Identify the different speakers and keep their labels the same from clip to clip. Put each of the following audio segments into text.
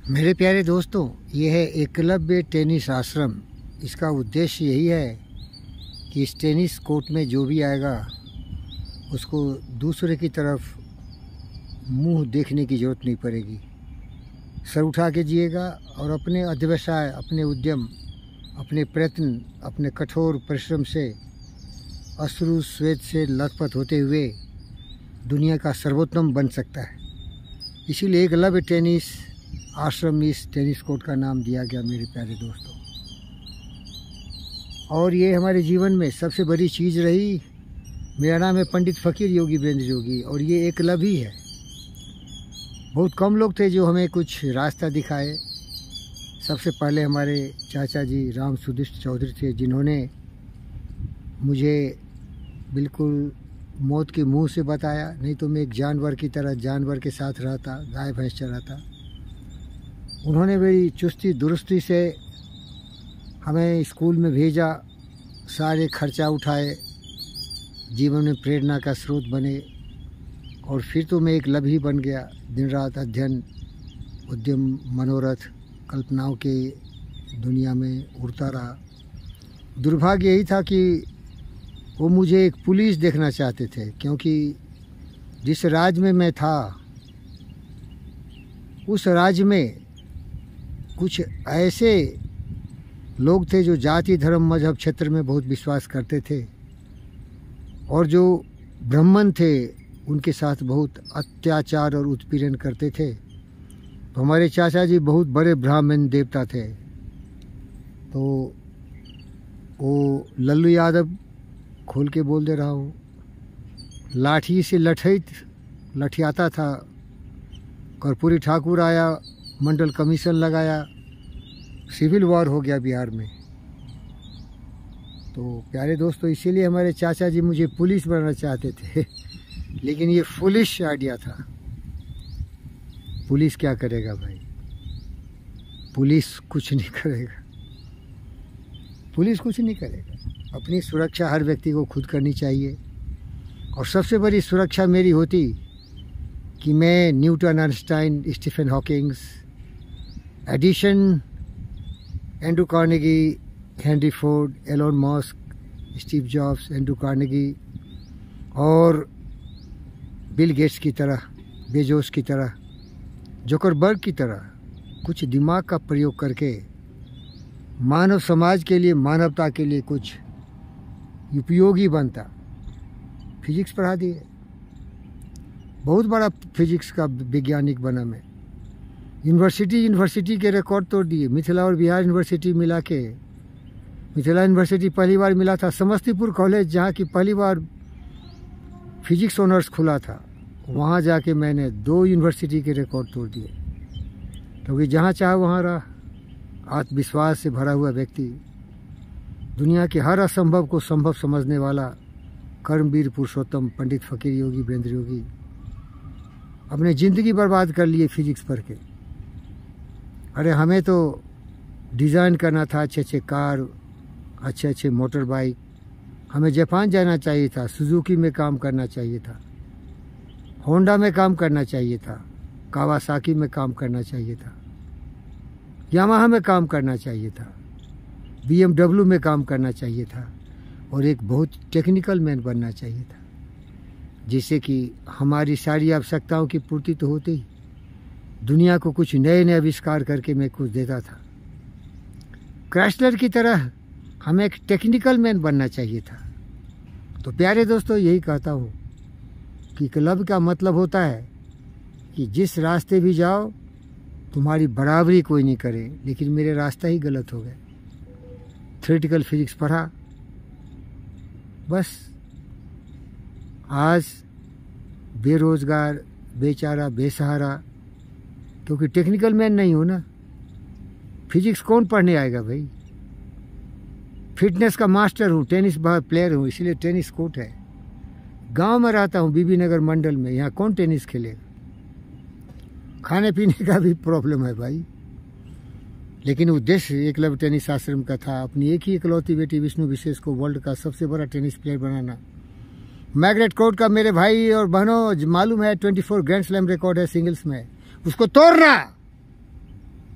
Speaker 1: मेरे प्यारे दोस्तों, ये है एकलव्य टेनिस आश्रम। इसका उद्देश्य यही है कि इस टेनिस कोर्ट में जो भी आएगा उसको दूसरे की तरफ मुंह देखने की ज़रूरत नहीं पड़ेगी। सर उठा के जिएगा और अपने अध्यवसाय, अपने उद्यम, अपने प्रयत्न, अपने कठोर परिश्रम से अश्रु स्वेद से लथपथ होते हुए दुनिया का सर्वोत्तम बन सकता है। इसीलिए एकलव्य टेनिस आश्रम इस टेनिस कोर्ट का नाम दिया गया मेरे प्यारे दोस्तों। और ये हमारे जीवन में सबसे बड़ी चीज़ रही। मेरा नाम है पंडित फ़कीर योगी वीरेंद्र योगी और ये एकलव्य ही है। बहुत कम लोग थे जो हमें कुछ रास्ता दिखाए। सबसे पहले हमारे चाचा जी राम सुदिष्ट चौधरी थे, जिन्होंने मुझे बिल्कुल मौत के मुंह से बताया। नहीं तो मैं एक जानवर की तरह जानवर के साथ रहता, गाय भैंस चराता। उन्होंने मेरी चुस्ती दुरुस्ती से हमें स्कूल में भेजा, सारे खर्चा उठाए, जीवन में प्रेरणा का स्रोत बने। और फिर तो मैं एकलव्य ही बन गया। दिन रात अध्ययन, उद्यम, मनोरथ, कल्पनाओं के दुनिया में उड़ता रहा। दुर्भाग्य यही था कि वो मुझे एक पुलिस देखना चाहते थे, क्योंकि जिस राज्य में मैं था उस राज्य में कुछ ऐसे लोग थे जो जाति, धर्म, मजहब क्षेत्र में बहुत विश्वास करते थे और जो ब्राह्मण थे उनके साथ बहुत अत्याचार और उत्पीड़न करते थे। तो हमारे चाचा जी बहुत बड़े ब्राह्मण देवता थे। तो वो लल्लू यादव, खोल के बोल दे रहा हूँ, लाठी से लठियाता था। कर्पूरी ठाकुर आया, मंडल कमीशन लगाया, सिविल वॉर हो गया बिहार में। तो प्यारे दोस्तों, इसीलिए हमारे चाचा जी मुझे पुलिस बनाना चाहते थे लेकिन ये फुलिश आइडिया था। पुलिस क्या करेगा भाई? पुलिस कुछ नहीं करेगा। पुलिस कुछ नहीं करेगा। अपनी सुरक्षा हर व्यक्ति को खुद करनी चाहिए। और सबसे बड़ी सुरक्षा मेरी होती कि मैं Newton, Einstein, Stephen Hawkings, Edison, Andrew Carnegie, Henry Ford, Elon Musk, Steve Jobs, Andrew Carnegie और बिल गेट्स की तरह, बेजोस की तरह, जुकरबर्ग की तरह कुछ दिमाग का प्रयोग करके मानव समाज के लिए, मानवता के लिए कुछ उपयोगी बनता। फिजिक्स पढ़ा दिए, बहुत बड़ा फिजिक्स का वैज्ञानिक बना मैं। यूनिवर्सिटी के रिकॉर्ड तोड़ दिए। मिथिला और बिहार यूनिवर्सिटी मिला के, मिथिला यूनिवर्सिटी पहली बार मिला था समस्तीपुर कॉलेज, जहाँ की पहली बार फिजिक्स ऑनर्स खुला था। वहाँ जाके मैंने 2 यूनिवर्सिटी के रिकॉर्ड तोड़ दिए। क्योंकि जहाँ चाहे वहाँ रहा। आत्मविश्वास से भरा हुआ व्यक्ति, दुनिया के हर असंभव को संभव समझने वाला कर्मवीर पुरुषोत्तम पंडित फ़कीर योगी वीरेंद्र योगी अपने ज़िंदगी बर्बाद कर लिए फिजिक्स पढ़ के। अरे हमें तो डिज़ाइन करना था अच्छे अच्छे कार, अच्छे अच्छे मोटर बाइक। हमें जापान जाना चाहिए था, सुजुकी में काम करना चाहिए था, होंडा में काम करना चाहिए था, कावासाकी में काम करना चाहिए था, यामाहा में काम करना चाहिए था, BMW में काम करना चाहिए था और एक बहुत टेक्निकल मैन बनना चाहिए था, जिससे कि हमारी सारी आवश्यकताओं की पूर्ति तो होती ही, दुनिया को कुछ नए नए आविष्कार करके मैं कुछ देता था। क्राइस्लर की तरह हमें एक टेक्निकल मैन बनना चाहिए था। तो प्यारे दोस्तों, यही कहता हूँ कि एकलव्य का मतलब होता है कि जिस रास्ते भी जाओ तुम्हारी बराबरी कोई नहीं करे। लेकिन मेरे रास्ता ही गलत हो गए। थ्योरेटिकल फिजिक्स पढ़ा, बस आज बेरोजगार, बेचारा, बेसहारा, क्योंकि टेक्निकल मैन नहीं हो ना। फिजिक्स कौन पढ़ने आएगा भाई? फिटनेस का मास्टर हूँ, टेनिस प्लेयर हूँ, इसलिए टेनिस कोर्ट है। गांव में रहता हूँ, बीबी नगर मंडल में, यहाँ कौन टेनिस खेलेगा? खाने पीने का भी प्रॉब्लम है भाई। लेकिन उद्देश्य एकलव्य टेनिस आश्रम का था अपनी एक ही इकलौती बेटी विष्णु विशेष को वर्ल्ड का सबसे बड़ा टेनिस प्लेयर बनाना। मैग्नेट कोर्ट का मेरे भाई और बहनों मालूम है 24 ग्रैंड स्लैम रिकॉर्ड है सिंगल्स में, उसको तोड़ना।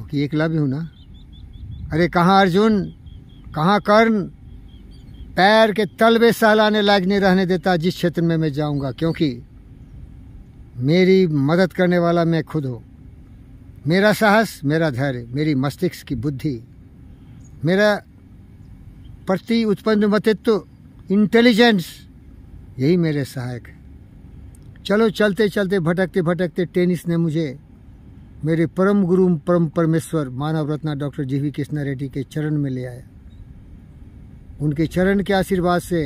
Speaker 1: कि एकलव्य हूँ ना। अरे कहाँ अर्जुन, कहाँ कर्ण, पैर के तलवे सहलाने लायक नहीं रहने देता जिस क्षेत्र में मैं जाऊंगा, क्योंकि मेरी मदद करने वाला मैं खुद हूँ। मेरा साहस, मेरा धैर्य, मेरी मस्तिष्क की बुद्धि, मेरा प्रति उत्पन्न मतित्व, इंटेलिजेंस, यही मेरे सहायक है। चलो चलते चलते भटकते भटकते टेनिस ने मुझे मेरे परम गुरु परम परमेश्वर मानव रत्ना डॉक्टर जीवी कृष्णा रेड्डी के चरण में ले आया। उनके चरण के आशीर्वाद से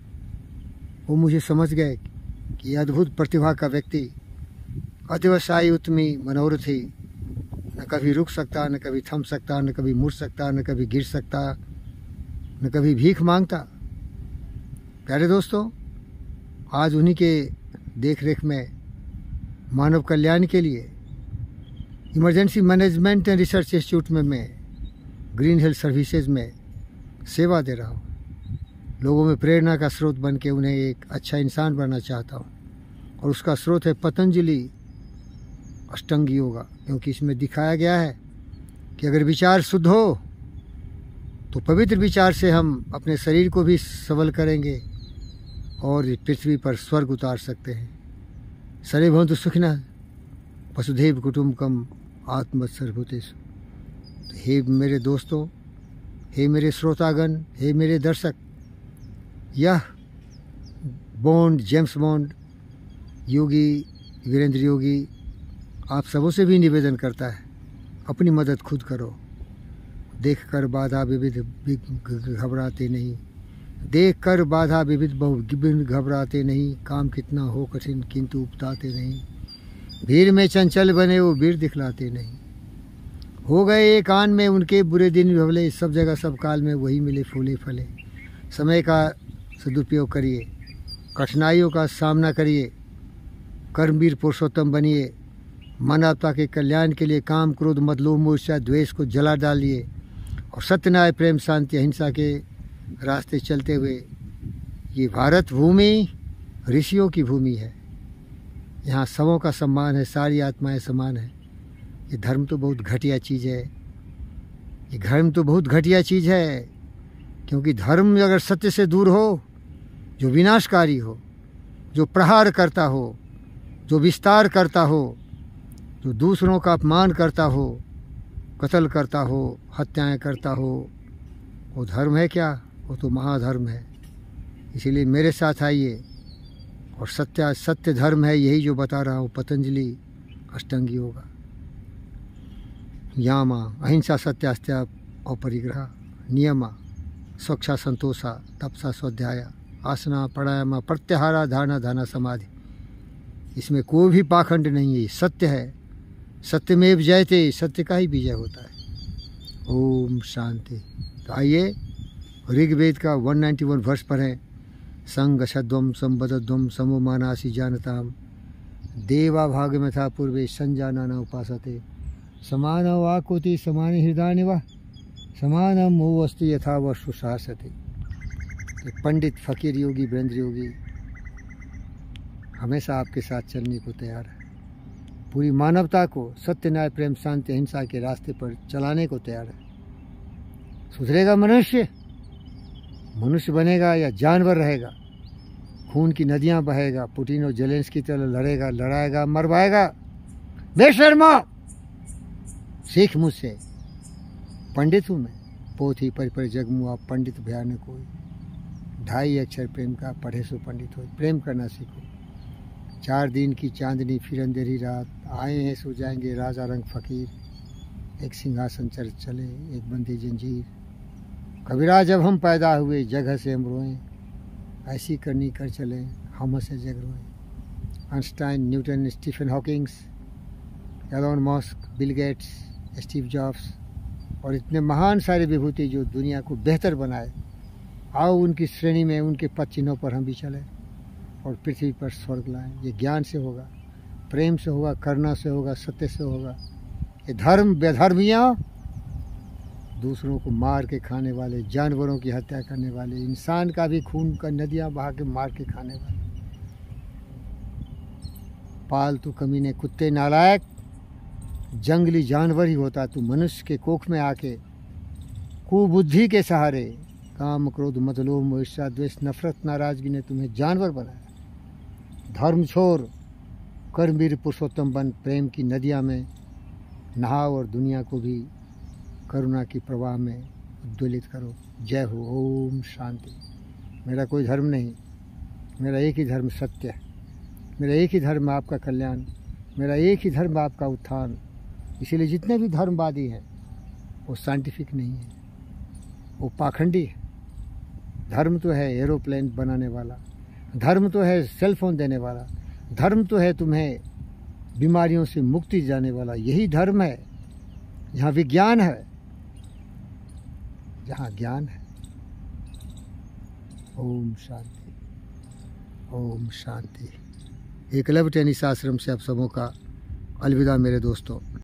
Speaker 1: वो मुझे समझ गए कि अद्भुत प्रतिभा का व्यक्ति, अध्यवसायी, उत्तमी, मनोरथी, न कभी रुक सकता, न कभी थम सकता, न कभी मुड़ सकता, न कभी गिर सकता, न कभी भीख मांगता। प्यारे दोस्तों, आज उन्हीं के देख रेख में मानव कल्याण के लिए emergency management and research institute में मैं ग्रीन हेल्थ सर्विसेज में सेवा दे रहा हूँ। लोगों में प्रेरणा का स्रोत बन के उन्हें एक अच्छा इंसान बनना चाहता हूँ, और उसका स्रोत है पतंजलि अष्टांग योगा, क्योंकि इसमें दिखाया गया है कि अगर विचार शुद्ध हो तो पवित्र विचार से हम अपने शरीर को भी सबल करेंगे और पृथ्वी पर स्वर्ग उतार सकते हैं। सर्वे भवन्तु सुखिनः, वसुधैव कुटुम्बकम्, आत्मवत्सर्वभूतेषु। तो हे मेरे दोस्तों, हे मेरे श्रोतागण, हे मेरे दर्शक, यह Bond, James Bond, Yogi Virendra Yogi आप सबों से भी निवेदन करता है, अपनी मदद खुद करो। देख कर बाधा विविध घबराते नहीं, देख कर बाधा विविध बहु घबराते नहीं। काम कितना हो कठिन किंतु उपताते नहीं, भीड़ में चंचल बने वो वीर दिखलाते नहीं। हो गए एक आन में उनके बुरे दिन भले, सब जगह सब काल में वही मिले फूले फले। समय का सदुपयोग करिए, कठिनाइयों का सामना करिए, कर्मवीर पुरुषोत्तम बनिए। मानवता के कल्याण के लिए काम, क्रोध, मद, लोभ, मूर्छा, द्वेष को जला डालिए और सत्य, न्याय, प्रेम, शांति, अहिंसा के रास्ते चलते हुए ये भारत भूमि ऋषियों की भूमि है। यहाँ सबों का सम्मान है, सारी आत्माएं समान है। ये धर्म तो बहुत घटिया चीज़ है, ये धर्म तो बहुत घटिया चीज़ है, क्योंकि धर्म अगर सत्य से दूर हो, जो विनाशकारी हो, जो प्रहार करता हो, जो विस्तार करता हो, जो दूसरों का अपमान करता हो, कत्ल करता हो, हत्याएं करता हो, वो धर्म है क्या? वो तो महाधर्म है। इसीलिए मेरे साथ आइए और सत्य धर्म है यही जो बता रहा हूँ, पतंजलि अष्टांग योगा। यामा अहिंसा, सत्यास्त्याग, अपरिग्रह, नियमा, स्वच्छा, संतोषा, तपसा, स्वाध्याय, आसना, प्राणायाम, प्रत्याहारा, धारणा, ध्यान, समाधि। इसमें कोई भी पाखंड नहीं है, सत्य है। सत्यमेव जयते, सत्य का ही विजय होता है। ओम शांति। तो आइए ऋग्वेद का 191 वर्ष पढ़ें। संगशध्वम संबद्धध्वम समोमानासी जानताम, देवा भाग में था पूर्वे संजाना न उपासते, समान वाकुति समान हृदय व समानम वस्तु यथा व सुशासते। पंडित फकीर योगी वीरेंद्र योगी हमेशा आपके साथ चलने को तैयार है। पूरी मानवता को सत्य, न्याय, प्रेम, शांति, अहिंसा के रास्ते पर चलाने को तैयार है। सुधरेगा मनुष्य, मनुष्य बनेगा या जानवर रहेगा। खून की नदियां बहेगा, पुतिन और जेलेंस्की की तरह लड़ेगा, लड़ाएगा, मरवाएगा। बेशर्मा, सीख मुझसे, पंडित हूँ मैं। पोथी पर जगमु आप पंडित भयान कोई, 2.5 अक्षर प्रेम का पढ़े सो पंडित हो। प्रेम करना सीखो। 4 दिन की चांदनी फिर अंधेरी रात, आए हैं सो जाएंगे राजा रंग फकीर। एक सिंहासन चल चले, एक बंदी जंजीर। कबीरा जब हम पैदा हुए जगह से हम रोएं, ऐसी करनी कर चले हम से जग रोएं। Einstein, Newton, Stephen Hawkings, Elon Musk, Bill Gates, Steve Jobs और इतने महान सारे विभूति जो दुनिया को बेहतर बनाए, आओ उनकी श्रेणी में, उनके पद चिन्हों पर हम भी चलें और पृथ्वी पर स्वर्ग लाएं। ये ज्ञान से होगा, प्रेम से होगा, करुणा से होगा, सत्य से होगा। ये धर्म बेधर्मियाँ, दूसरों को मार के खाने वाले, जानवरों की हत्या करने वाले, इंसान का भी खून का नदियाँ बहा के मार के खाने वाले पालतू कमीने कुत्ते नालायक, जंगली जानवर ही होता, तू मनुष्य के कोख में आके कुबुद्धि के सहारे काम क्रोध मद लोभ मोह ईर्ष्या द्वेष नफरत नाराजगी ने तुम्हें जानवर बनाया। धर्म छोड़ कर्मवीर पुरुषोत्तम बन, प्रेम की नदियाँ में नहाओ और दुनिया को भी करुणा की प्रवाह में उद्वेलित करो। जय हो। ओम शांति। मेरा कोई धर्म नहीं, मेरा एक ही धर्म सत्य है। मेरा एक ही धर्म आपका कल्याण, मेरा एक ही धर्म आपका उत्थान। इसीलिए जितने भी धर्मवादी हैं वो साइंटिफिक नहीं है, वो पाखंडी है। धर्म तो है एरोप्लेन बनाने वाला, धर्म तो है सेल फोन देने वाला, धर्म तो है तुम्हें बीमारियों से मुक्ति जाने वाला। यही धर्म है जहाँ विज्ञान है, जहाँ ज्ञान है। ओम शांति। ओम शांति। एकलव्य टेनिस आश्रम से आप सबों का अलविदा मेरे दोस्तों।